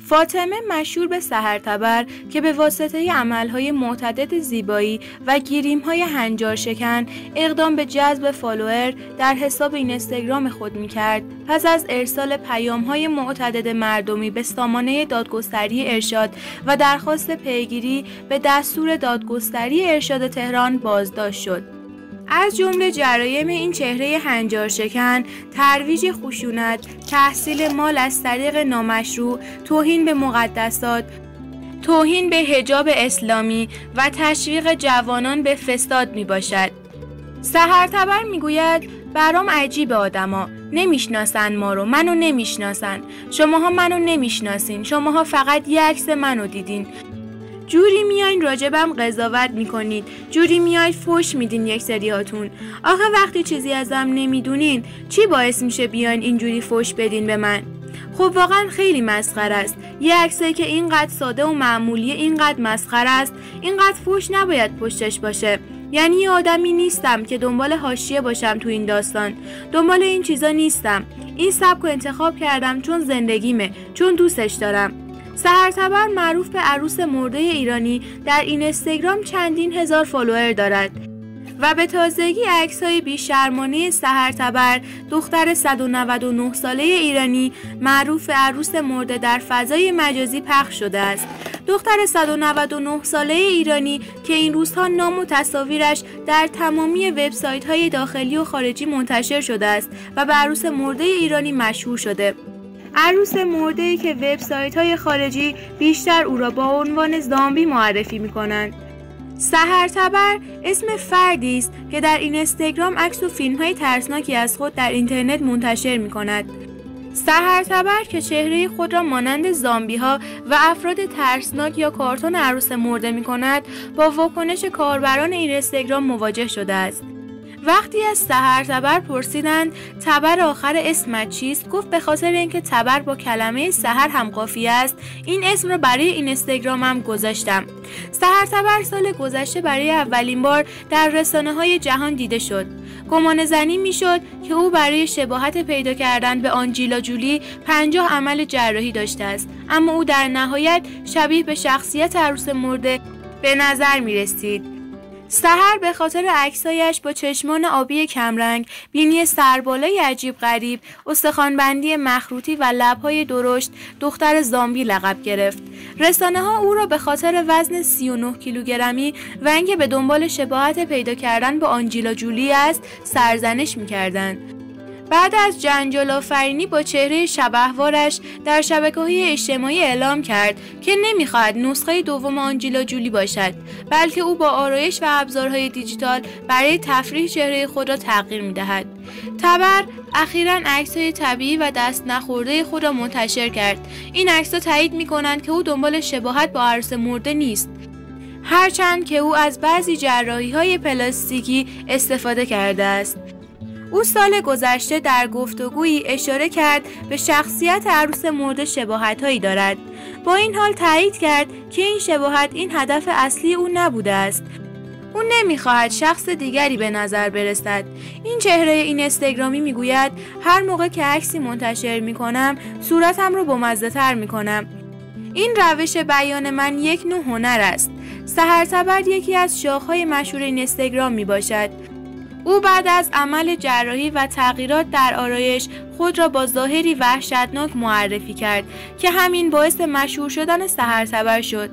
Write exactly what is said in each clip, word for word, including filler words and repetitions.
فاطمه مشهور به سحرتبر که به واسطه عملهای معتدد زیبایی و گیریم‌های هنجار شکن اقدام به جذب فالوور در حساب اینستاگرام خود می‌کرد، پس از ارسال پیام‌های معتدد مردمی به سامانه دادگستری ارشاد و درخواست پیگیری به دستور دادگستری ارشاد تهران بازداشت شد. از جمله جرایم این چهره هنجار شکن، ترویج خشونت، تحصیل مال از طریق نامشروع، توهین به مقدسات، توهین به حجاب اسلامی و تشویق جوانان به فساد می باشد. سحرتبر می گوید برام عجیب آدما نمیشناسن ما رو، منو نمیشناسن، شماها منو نمیشناسین، شماها فقط یه عکس منو دیدین، جوری میاین راجبم قضاوت میکنید، جوری میاید فوش میدین یک سریاتون. آخه وقتی چیزی ازم نمیدونین چی باعث میشه بیاین اینجوری فوش بدین به من؟ خب واقعا خیلی مسخره است. یه عکسی که اینقدر ساده و معمولی اینقدر مسخره است، اینقدر فوش نباید پشتش باشه. یعنی یه آدمی نیستم که دنبال حاشیه باشم تو این داستان، دنبال این چیزا نیستم. این سبک رو انتخاب کردم چون زندگیمه، چون دوستش دارم. سحرتبر معروف به عروس مرده ایرانی در اینستاگرام چندین هزار فالوور دارد و به تازگی عکس‌های بی‌شرمانه سحرتبر، دختر صد و نود و نه ساله ایرانی معروف به عروس مرده در فضای مجازی پخش شده است. دختر صد و نود و نه ساله ایرانی که این روزها نام و تصاویرش در تمامی وبسایت‌های داخلی و خارجی منتشر شده است و به عروس مرده ایرانی مشهور شده. عروس مرده‌ای که وبسایت‌های خارجی بیشتر او را با عنوان زامبی معرفی می‌کنند. سحرتبر اسم فردی است که در اینستاگرام عکس و فیلم‌های ترسناکی از خود در اینترنت منتشر می‌کند. سحرتبر که چهره خود را مانند زامبی‌ها و افراد ترسناک یا کارتون عروس مرده می‌کند، با واکنش کاربران اینستاگرام مواجه شده است. وقتی از سحرتبر پرسیدند تبر آخر اسمت چیست، گفت به خاطر اینکه تبر با کلمه سحر هم قافیه است، این اسم را برای اینستاگرامم گذاشتم. سحرتبر سال گذشته برای اولین بار در رسانه‌های جهان دیده شد. گمان زنی میشد که او برای شباهت پیدا کردن به آنجلینا جولی پنجاه عمل جراحی داشته است، اما او در نهایت شبیه به شخصیت عروس مرده به نظر می رسید. سحر به خاطر عکسایش با چشمان آبی کمرنگ، بینی سربالای عجیب غریب، استخوانبندی مخروطی و لب‌های درشت دختر زامبی لقب گرفت. رسانه‌ها او را به خاطر وزن سی و نه کیلوگرمی و اینکه به دنبال شباهت پیدا کردن به آنجلینا جولی است سرزنش می‌کردند. بعد از جنجال آفرینی با چهره شبحوارش در شبکه‌های اجتماعی اعلام کرد که نمی‌خواهد نسخه دوم آنجلینا جولی باشد، بلکه او با آرایش و ابزارهای دیجیتال برای تفریح چهره خود را تغییر می‌دهد. تبر اخیراً عکس‌های طبیعی و دست نخورده خود را منتشر کرد. این عکس‌ها تایید می‌کنند که او دنبال شباهت با عروس مرده نیست، هرچند که او از بعضی جراحی‌های پلاستیکی استفاده کرده است. او سال گذشته در گفتگویی اشاره کرد به شخصیت عروس مرده شباهت‌هایی دارد. با این حال تایید کرد که این شباهت این هدف اصلی او نبوده است. او نمی‌خواهد شخص دیگری به نظر برسد. این چهره اینستاگرامی میگوید هر موقع که عکسی منتشر می‌کنم صورتم رو بامزه‌تر می‌کنم. این روش بیان من یک نوع هنر است. سحرتبر یکی از شاخه‌های مشهور اینستاگرام میباشد. او بعد از عمل جراحی و تغییرات در آرایش خود را با ظاهری وحشتناک معرفی کرد که همین باعث مشهور شدن سحرتبر شد.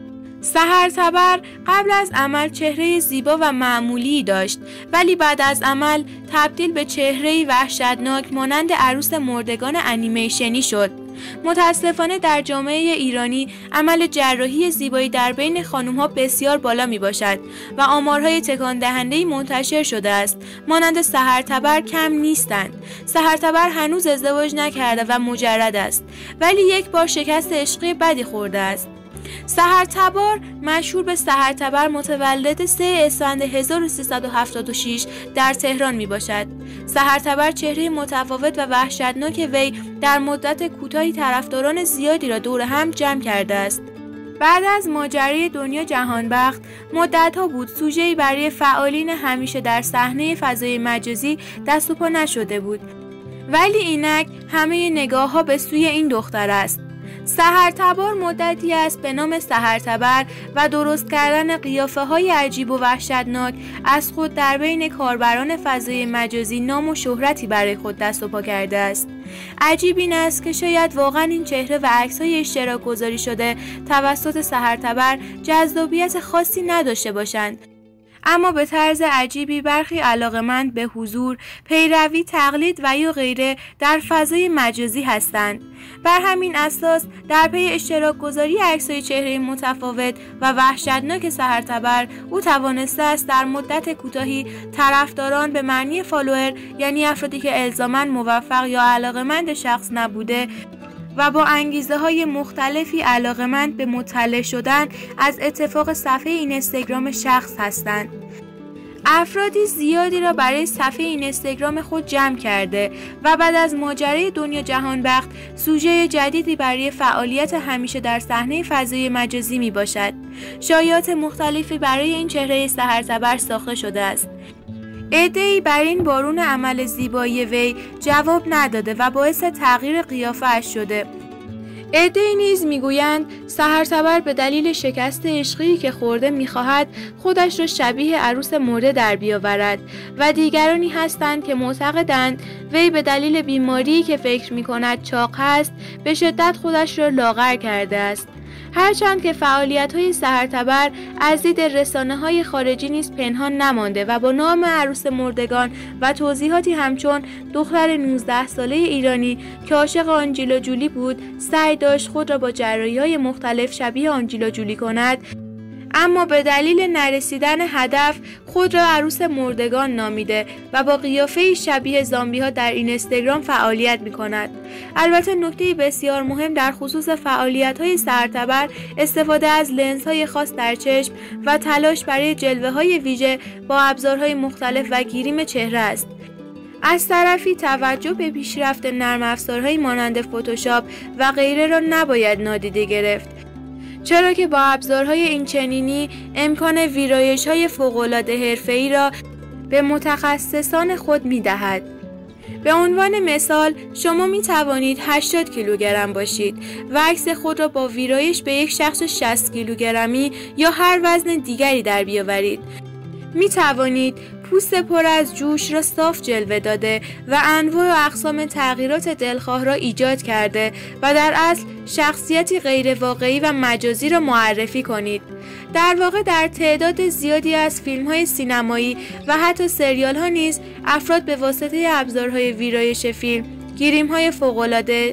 سحرتبر قبل از عمل چهره زیبا و معمولی داشت، ولی بعد از عمل تبدیل به چهره‌ای وحشتناک مانند عروس مردگان انیمیشنی شد. متاسفانه در جامعه ایرانی عمل جراحی زیبایی در بین خانم‌ها بسیار بالا می باشد و آمارهای تکان دهنده‌ای منتشر شده است. مانند سحرتبر کم نیستند. سحرتبر هنوز ازدواج نکرده و مجرد است، ولی یک بار شکست عشقی بدی خورده است. سحرتبر مشهور به سحرتبر متولد سوم اسفند هزار و سیصد و هفتاد و شش در تهران می باشد. سحرتبر چهره متفاوت و وحشتناک وی در مدت کوتاهی طرفداران زیادی را دور هم جمع کرده است. بعد از ماجرای دنیا جهانبخت مدت‌ها بود سوژه‌ای برای فعالین همیشه در صحنه فضای مجازی دست و پا نشده بود، ولی اینک همه نگاه‌ها به سوی این دختر است. سحرتبار مدتی است به نام سحرتبر و درست کردن قیافه‌های عجیب و وحشتناک از خود در بین کاربران فضای مجازی نام و شهرتی برای خود دست و پا کرده است. عجیب این است که شاید واقعا این چهره و عکس‌های اشتراک گذاری شده توسط سحرتبر جذابیت خاصی نداشته باشند، اما به طرز عجیبی برخی علاقه‌مند به حضور، پیروی، تقلید و یا غیره در فضای مجازی هستند. بر همین اساس در پی اشتراک گذاری عکس‌های چهره متفاوت و وحشتناک سحرتبر، او توانسته است در مدت کوتاهی طرفداران به معنی فالوور، یعنی افرادی که الزاماً موفق یا علاقه‌مند شخص نبوده و با انگیزه های مختلفی علاقه‌مند به مطلع شدن از اتفاق صفحه اینستاگرام شخص هستند. افرادی زیادی را برای صفحه اینستاگرام خود جمع کرده و بعد از ماجرای دنیا جهان بخت سوژه جدیدی برای فعالیت همیشه در صحنه فضای مجازی می باشد. شایعات مختلفی برای این چهره سحرتبر ساخته شده است. عده‌ای بر این بارون عمل زیبایی وی جواب نداده و باعث تغییر قیافه‌اش شده. عده‌ای نیز میگویند سحرتبر به دلیل شکست عشقی که خورده میخواهد خودش را شبیه عروس مرده در بیاورد و دیگرانی هستند که معتقدند وی به دلیل بیماری که فکر میکند چاق است به شدت خودش را لاغر کرده است. هرچند که فعالیت‌های سحرتبر از دید رسانه‌های خارجی نیز پنهان نمانده و با نام عروس مردگان و توضیحاتی همچون دختر نوزده ساله ایرانی که عاشق آنجلینا جولی بود سعی داشت خود را با جراحی‌های مختلف شبیه آنجلینا جولی کند، اما به دلیل نرسیدن هدف خود را عروس مردگان نامیده و با قیافه شبیه زامبی‌ها در اینستاگرام فعالیت می‌کند. البته نکته بسیار مهم در خصوص فعالیت‌های سحرتبر استفاده از لنزهای خاص در چشم و تلاش برای جلوه‌های ویژه با ابزارهای مختلف و گریم چهره است. از طرفی توجه به پیشرفت نرم افزارهای مانند فتوشاپ و غیره را نباید نادیده گرفت، چرا که با ابزارهای اینچنینی امکان ویرایش‌های فوق‌العاده حرفه‌ای را به متخصصان خود می‌دهد. به عنوان مثال شما می توانید هشتاد کیلوگرم باشید و عکس خود را با ویرایش به یک شخص شصت کیلوگرمی یا هر وزن دیگری در بیاورید. می توانید پوست پر از جوش را صاف جلوه داده و انواع و اقسام تغییرات دلخواه را ایجاد کرده و در اصل شخصیتی غیر واقعی و مجازی را معرفی کنید. در واقع در تعداد زیادی از فیلم‌های سینمایی و حتی سریال‌ها نیز افراد به واسطه ابزارهای ویرایش فیلم، گریم‌های فوق‌العاده،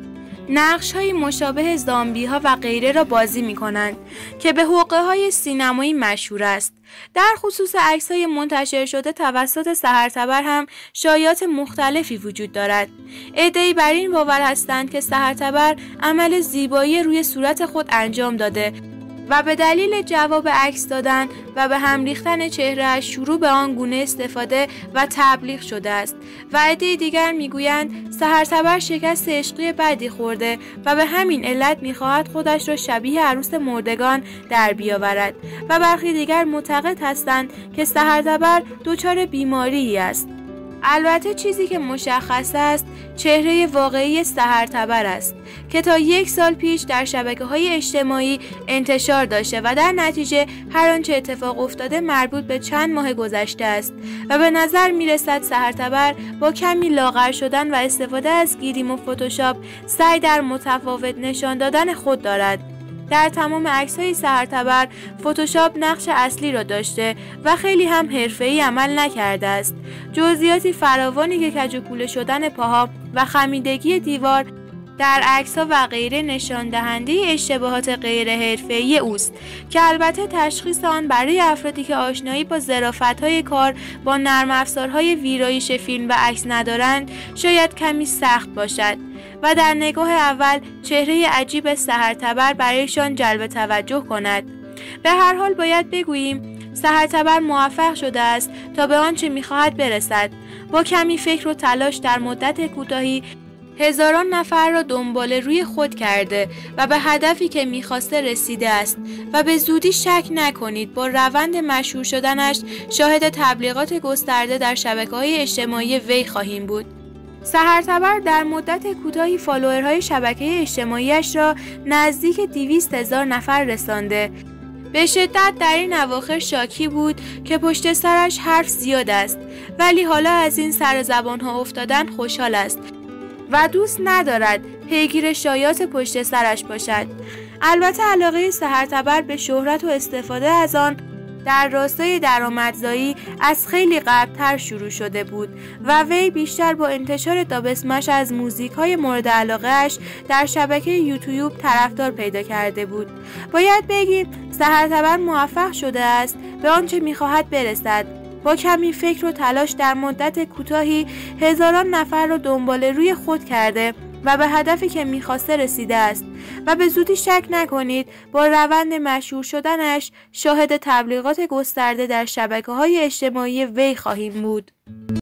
نقش‌های مشابه زامبی‌ها و غیره را بازی می‌کنند که به حقه‌های سینمایی مشهور است. در خصوص عکس‌های منتشر شده توسط سحرتبر هم شایعات مختلفی وجود دارد. عده‌ای بر این باور هستند که سحرتبر عمل زیبایی روی صورت خود انجام داده و به دلیل جواب عکس دادن و به هم ریختن چهره‌اش شروع به آن گونه استفاده و تبلیغ شده است و عده دیگر میگویند سحرتبر شکست عشقی بدی خورده و به همین علت میخواهد خودش را شبیه عروس مردگان در بیاورد و برخی دیگر معتقد هستند که سحرتبر دچار بیماری است. البته چیزی که مشخص است چهره واقعی سحرتبر است که تا یک سال پیش در شبکه‌های اجتماعی انتشار داشته و در نتیجه هر آنچه اتفاق افتاده مربوط به چند ماه گذشته است و به نظر می‌رسد سحرتبر با کمی لاغر شدن و استفاده از گریم و فتوشاپ سعی در متفاوت نشان دادن خود دارد. در تمام عکس‌های سحرتبر فتوشاپ نقش اصلی را داشته و خیلی هم حرفه‌ای عمل نکرده است. جزئیاتی فراوانی که کج و کوله شدن پاها و خمیدگی دیوار در عکس‌ها و غیره نشان دهنده اشتباهات غیر حرفه‌ای اوست که البته تشخیص آن برای افرادی که آشنایی با ظرافت‌های کار با نرم افزارهای ویرایش فیلم و عکس ندارند شاید کمی سخت باشد و در نگاه اول چهره عجیب سحرتبر برایشان جلب توجه کند. به هر حال باید بگوییم سحرتبر موفق شده است تا به آنچه می‌خواهد برسد. با کمی فکر و تلاش در مدت کوتاهی هزاران نفر را دنبال روی خود کرده و به هدفی که می‌خواسته رسیده است و به زودی شک نکنید با روند مشهور شدنش شاهد تبلیغات گسترده در شبکه‌های اجتماعی وی خواهیم بود. سحرتبر در مدت کوتاهی فالوورهای شبکه اجتماعیش را نزدیک دویست هزار نفر رسانده. به شدت در این اواخر شاکی بود که پشت سرش حرف زیاد است، ولی حالا از این سر زبانها افتادن خوشحال است و دوست ندارد پیگیر شایعات پشت سرش باشد. البته علاقه سحرتبر به شهرت و استفاده از آن در راستای درآمدزایی از خیلی قبل‌تر شروع شده بود و وی بیشتر با انتشار دابسمش از موزیک‌های مورد علاقه‌اش در شبکه یوتیوب طرفدار پیدا کرده بود. باید بگیم سحرتبر موفق شده است به آنچه می‌خواهد برسد. با کمی فکر و تلاش در مدت کوتاهی هزاران نفر را دنبال روی خود کرده و به هدفی که می‌خواسته رسیده است و به زودی شک نکنید با روند مشهور شدنش شاهد تبلیغات گسترده در شبکه‌های اجتماعی وی خواهیم بود.